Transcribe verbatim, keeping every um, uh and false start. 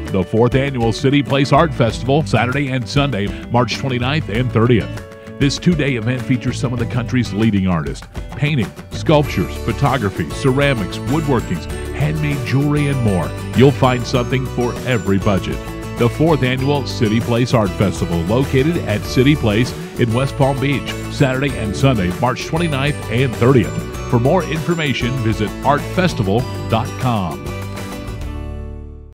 The fourth Annual CityPlace Art Festival, Saturday and Sunday, March twenty-ninth and thirtieth. This two-day event features some of the country's leading artists. Painting, sculptures, photography, ceramics, woodworkings, handmade jewelry, and more. You'll find something for every budget. The fourth Annual CityPlace Art Festival, located at CityPlace in West Palm Beach, Saturday and Sunday, March twenty-ninth and thirtieth. For more information, visit art festival dot com.